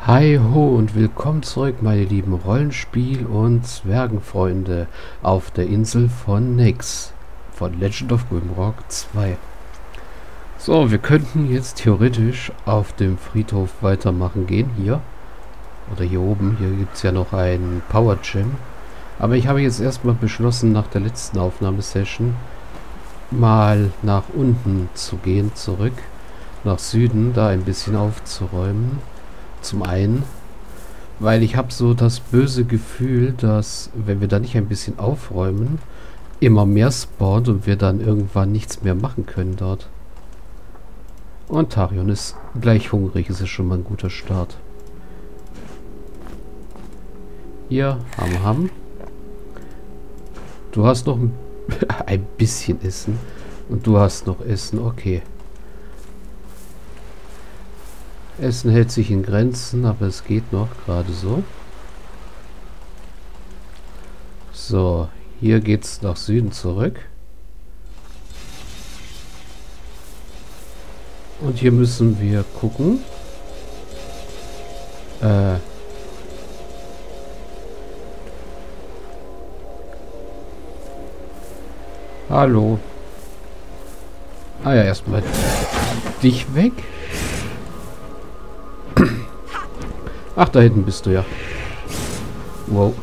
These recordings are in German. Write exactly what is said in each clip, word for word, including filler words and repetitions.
Hi ho und willkommen zurück, meine lieben Rollenspiel- und Zwergenfreunde auf der Insel von Nyx von Legend of Grimrock zwei. So, wir könnten jetzt theoretisch auf dem Friedhof weitermachen gehen, hier. Oder hier oben, hier gibt es ja noch ein Power Gem. Aber ich habe jetzt erstmal beschlossen, nach der letzten Aufnahmesession mal nach unten zu gehen, zurück nach Süden, da ein bisschen aufzuräumen. Zum einen, weil ich habe so das böse Gefühl, dass, wenn wir da nicht ein bisschen aufräumen, immer mehr spawnt und wir dann irgendwann nichts mehr machen können dort. Und Tarion ist gleich hungrig, ist ja schon mal ein guter Start. Hier, ham ham. Du hast noch ein, ein bisschen Essen und du hast noch Essen, okay. Essen hält sich in Grenzen, aber es geht noch gerade so. So, hier geht's nach Süden zurück. Und hier müssen wir gucken. Äh. Hallo. Ah ja, erstmal dich weg. Ach, da hinten bist du ja. Wow.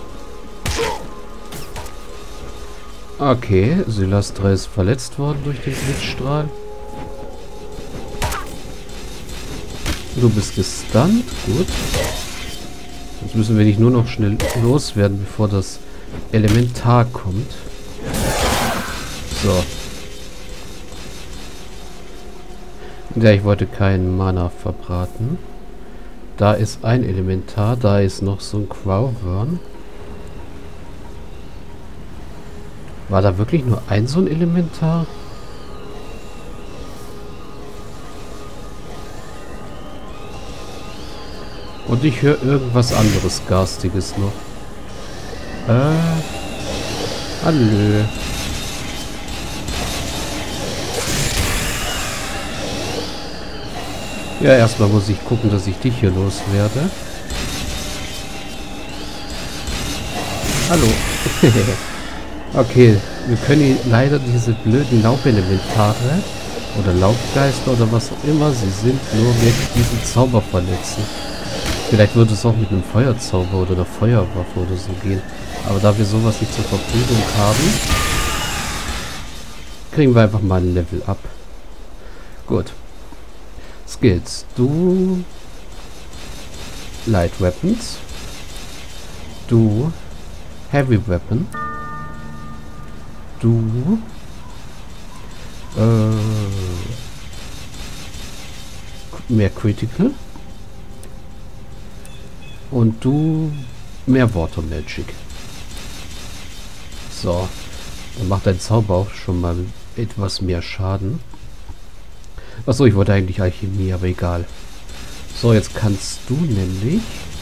Okay, Sylastra ist verletzt worden durch den Blitzstrahl. Du bist gestunt, gut. Jetzt müssen wir dich nur noch schnell loswerden, bevor das Elementar kommt. So. Ja, ich wollte keinen Mana verbraten. Da ist ein Elementar, da ist noch so ein Crowworm. War da wirklich nur ein so ein Elementar? Und ich höre irgendwas anderes Garstiges noch. Äh. Hallo. Ja, erstmal muss ich gucken, dass ich dich hier loswerde. Hallo. Okay, wir können leider diese blöden Laubelementare oder Laubgeister oder was auch immer sie sind, nur mit diesem Zauber verletzen. Vielleicht würde es auch mit einem Feuerzauber oder einer Feuerwaffe oder so gehen. Aber da wir sowas nicht zur Verfügung haben, kriegen wir einfach mal ein Level up. Gut. Skills. Du Light Weapons. Du Heavy Weapon. Du äh, mehr Critical. Und du mehr Water Magic. So. Dann macht dein Zauber auch schon mal etwas mehr Schaden. Achso, ich wollte eigentlich Alchemie, aber egal. So, jetzt kannst du nämlich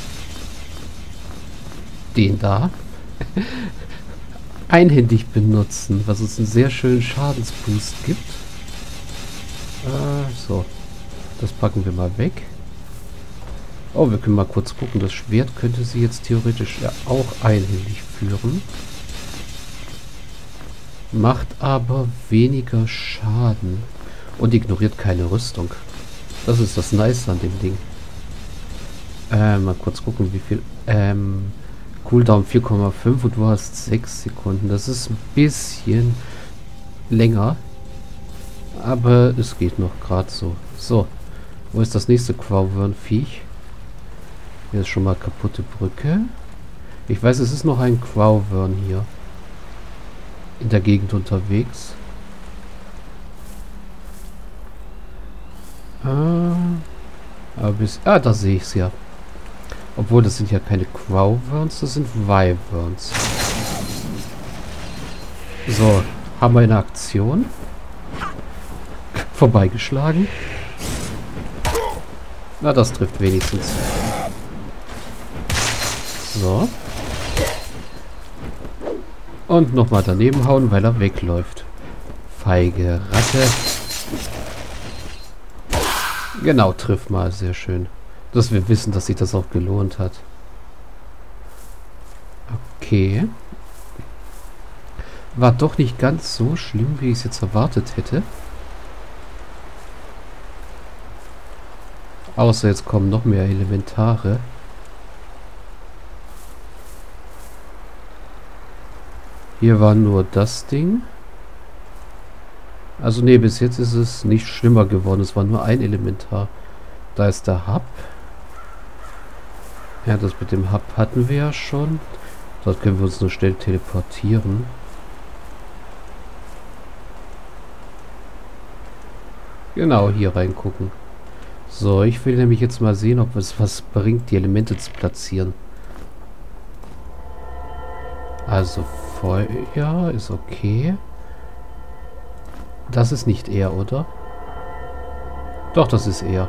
den da einhändig benutzen, was uns einen sehr schönen Schadensboost gibt. Äh, so. Das packen wir mal weg. Oh, wir können mal kurz gucken. Das Schwert könnte sie jetzt theoretisch ja auch einhändig führen. Macht aber weniger Schaden. Und ignoriert keine Rüstung. Das ist das Nice an dem Ding. Äh, mal kurz gucken, wie viel. Ähm, Cooldown vier Komma fünf und du hast sechs Sekunden. Das ist ein bisschen länger. Aber es geht noch gerade so. So. Wo ist das nächste Crowworm-Viech? Hier ist schon mal kaputte Brücke. Ich weiß, es ist noch ein Crowworm hier. In der Gegend unterwegs. Ah, aber bis, ah, da sehe ich es ja. Obwohl, das sind ja keine Crowworms, das sind Wyverns. So, haben wir eine Aktion. Vorbeigeschlagen. Na, das trifft wenigstens. So. Und nochmal daneben hauen, weil er wegläuft. Feige Ratte. Genau, triff mal. Sehr schön. Dass wir wissen, dass sich das auch gelohnt hat. Okay. War doch nicht ganz so schlimm, wie ich es jetzt erwartet hätte. Außer jetzt kommen noch mehr Elementare. Hier war nur das Ding. Also ne, bis jetzt ist es nicht schlimmer geworden. Es war nur ein Elementar. Da ist der Hub. Ja, das mit dem Hub hatten wir ja schon. Dort können wir uns nur schnell teleportieren. Genau, hier reingucken. So, ich will nämlich jetzt mal sehen, ob es was bringt, die Elemente zu platzieren. Also Feuer ist okay. Das ist nicht er, oder? Doch, das ist er.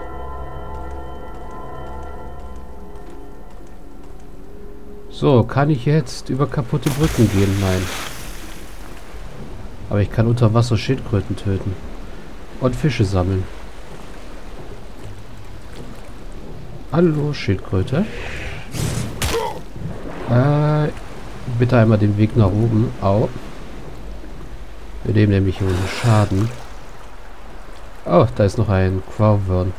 So, kann ich jetzt über kaputte Brücken gehen? Nein. Aber ich kann unter Wasser Schildkröten töten. Und Fische sammeln. Hallo, Schildkröte. Äh, bitte einmal den Weg nach oben. Au. Wir nehmen nämlich hier unseren Schaden. Oh, da ist noch ein Crowworm.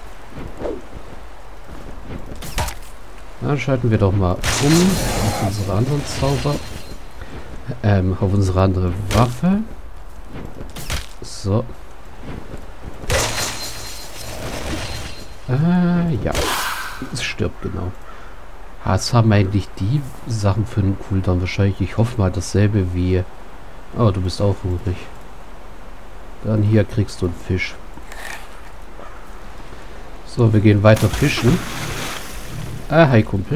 Dann schalten wir doch mal um auf unsere anderen Zauber. Ähm, auf unsere andere Waffe. So. Äh, ja. Es stirbt genau. Was haben eigentlich die Sachen für einen Cooldown? Wahrscheinlich, ich hoffe mal dasselbe wie... Oh, du bist auch hungrig. Dann hier kriegst du einen Fisch. So, wir gehen weiter fischen. Ah, hi Kumpel.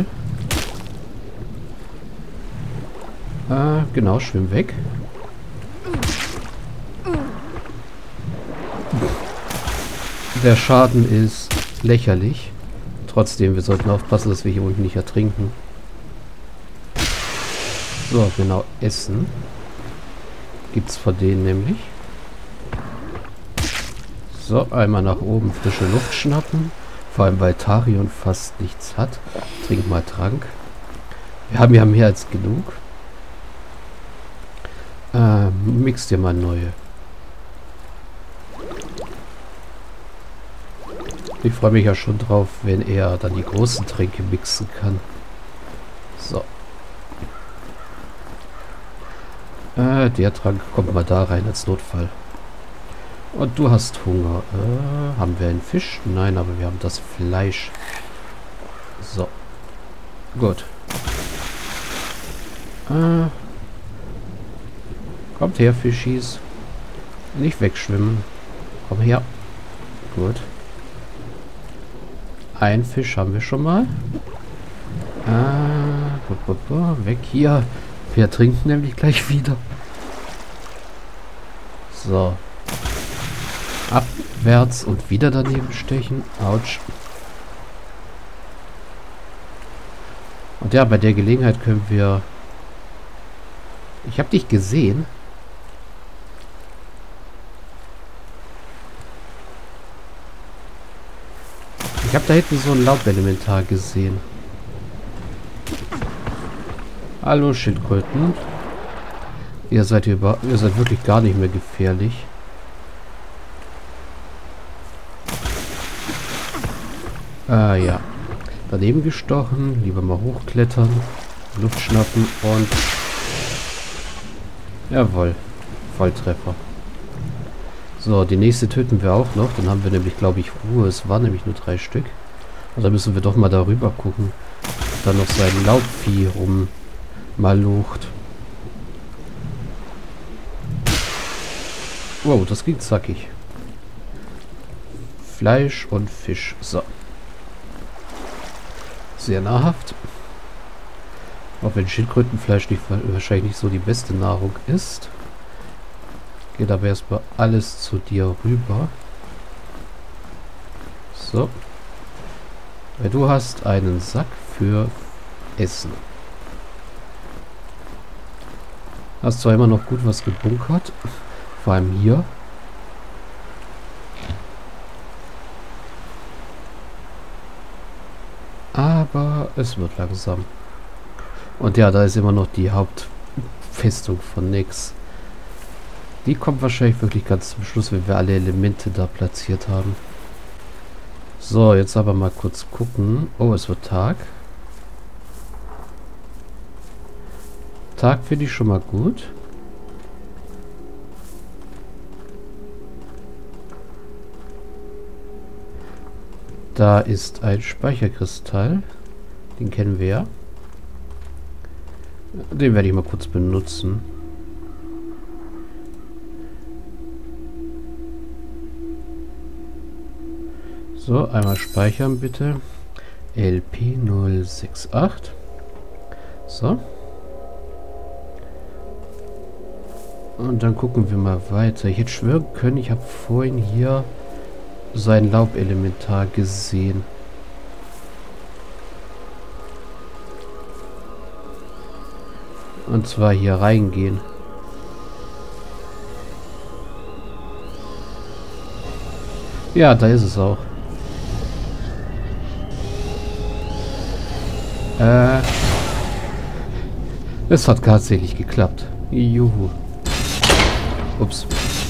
Ah, genau, schwimm weg. Der Schaden ist lächerlich. Trotzdem, wir sollten aufpassen, dass wir hier unten nicht ertrinken. So, genau, Essen. Gibt's von denen nämlich. So, einmal nach oben frische Luft schnappen. Vor allem, weil Tarion fast nichts hat. Trink mal Trank. Wir haben ja mehr als genug. Äh, mix dir mal neue. Ich freue mich ja schon drauf, wenn er dann die großen Tränke mixen kann. So. Äh, der Trank kommt mal da rein als Notfall. Und du hast Hunger. Äh, haben wir einen Fisch? Nein, aber wir haben das Fleisch. So. Gut. Äh, kommt her, Fischis. Nicht wegschwimmen. Komm her. Gut. Ein Fisch haben wir schon mal. Ah, weg hier. Wir trinken nämlich gleich wieder. So. Abwärts und wieder daneben stechen. Autsch. Und ja, bei der Gelegenheit können wir... Ich habe dich gesehen. Ich habe da hinten so ein Laubelementar gesehen. Hallo Schildkröten. Ihr seid über, ihr seid wirklich gar nicht mehr gefährlich. Ah ja. Daneben gestochen. Lieber mal hochklettern. Luft schnappen und... Jawohl. Volltreffer. So, die nächste töten wir auch noch. Dann haben wir nämlich, glaube ich, Ruhe. Es waren nämlich nur drei Stück. Und dann müssen wir doch mal darüber gucken. Da noch sein Laubvieh rum malucht. Wow, das ging zackig. Fleisch und Fisch. So. Sehr nahrhaft. Auch wenn Schildkrötenfleisch nicht, wahrscheinlich nicht so die beste Nahrung ist. Geht aber erstmal alles zu dir rüber. So. Weil du hast einen Sack für Essen. Hast zwar immer noch gut was gebunkert. Vor allem hier. Aber es wird langsam. Und ja, da ist immer noch die Hauptfestung von Nyx. Die kommt wahrscheinlich wirklich ganz zum Schluss, wenn wir alle Elemente da platziert haben. So, jetzt aber mal kurz gucken. Oh, es wird Tag. Tag finde ich schon mal gut. Da ist ein Speicherkristall. Den kennen wir ja. Den werde ich mal kurz benutzen. So, einmal speichern bitte. L P null sechs acht. So. Und dann gucken wir mal weiter. Ich hätte schwören können, ich habe vorhin hier so ein Laubelementar gesehen. Und zwar hier reingehen. Ja, da ist es auch. Äh, es hat tatsächlich geklappt. Juhu. Ups.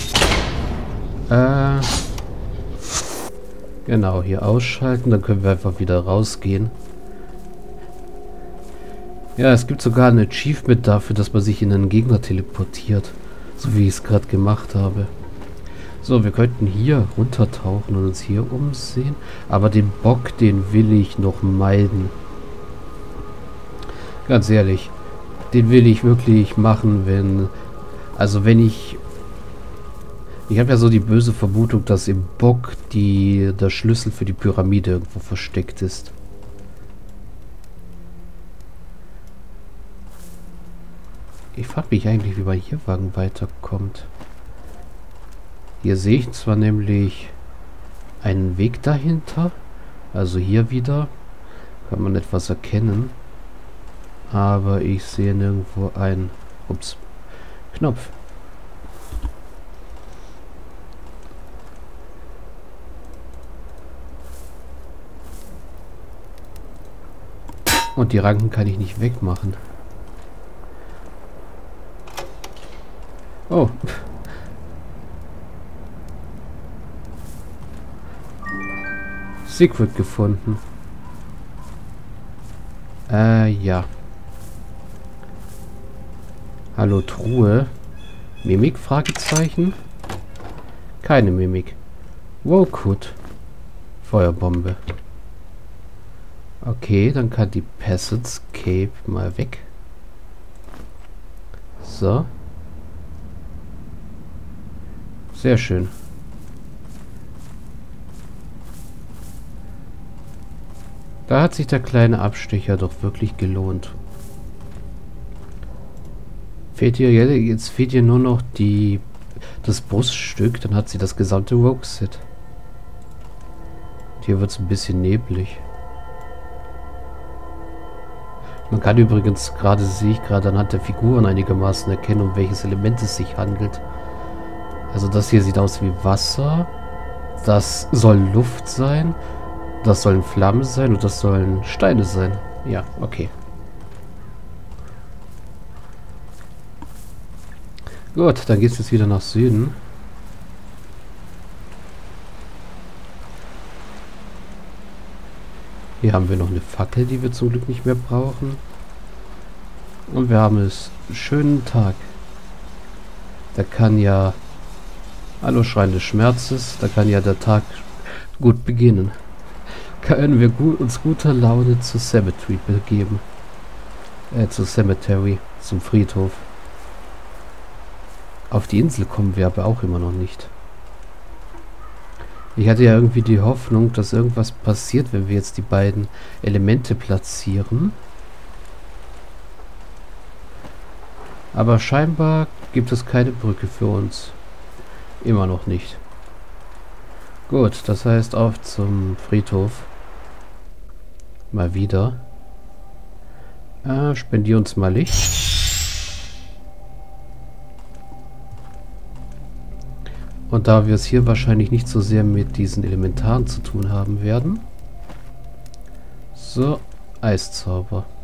Äh, genau, hier ausschalten. Dann können wir einfach wieder rausgehen. Ja, es gibt sogar ein Achievement dafür, dass man sich in einen Gegner teleportiert. So wie ich es gerade gemacht habe. So, wir könnten hier runtertauchen und uns hier umsehen. Aber den Bock, den will ich noch meiden. Ganz ehrlich. Den will ich wirklich machen, wenn... Also wenn ich... Ich habe ja so die böse Vermutung, dass im Bock die, der Schlüssel für die Pyramide irgendwo versteckt ist. Ich frage mich eigentlich, wie man hier Wagen weiterkommt. Hier sehe ich zwar nämlich einen Weg dahinter. Also hier wieder kann man etwas erkennen. Aber ich sehe nirgendwo einen ups, Knopf. Und die Ranken kann ich nicht wegmachen. Oh. Secret gefunden. Äh, ja. Hallo, Truhe. Mimik? Fragezeichen? Keine Mimik. Wow, gut. Feuerbombe. Okay, dann kann die Passage Cape mal weg. So. Sehr schön. Da hat sich der kleine Abstecher doch wirklich gelohnt. Fehlt ihr jetzt fehlt ihr nur noch die das Bruststück, dann hat sie das gesamte Rogue-Set. Hier wird es ein bisschen neblig. Man kann übrigens gerade, sehe ich gerade anhand der Figuren einigermaßen erkennen, um welches Element es sich handelt. Also das hier sieht aus wie Wasser. Das soll Luft sein. Das sollen Flammen sein und das sollen Steine sein. Ja, okay. Gut, dann geht es jetzt wieder nach Süden. Hier haben wir noch eine Fackel, die wir zum Glück nicht mehr brauchen. Und wir haben es einen schönen Tag. Da kann ja... Hallo, Schrein des Schmerzes. Da kann ja der Tag gut beginnen. Können wir gut, uns guter Laune zur Cemetery begeben. Äh, zur Cemetery, zum Friedhof. Auf die Insel kommen wir aber auch immer noch nicht. Ich hatte ja irgendwie die Hoffnung, dass irgendwas passiert, wenn wir jetzt die beiden Elemente platzieren. Aber scheinbar gibt es keine Brücke für uns. Immer noch nicht. Gut, das heißt auf zum Friedhof. Mal wieder. Äh, spendier uns mal Licht. Und da wir es hier wahrscheinlich nicht so sehr mit diesen Elementaren zu tun haben werden. So, Eiszauber.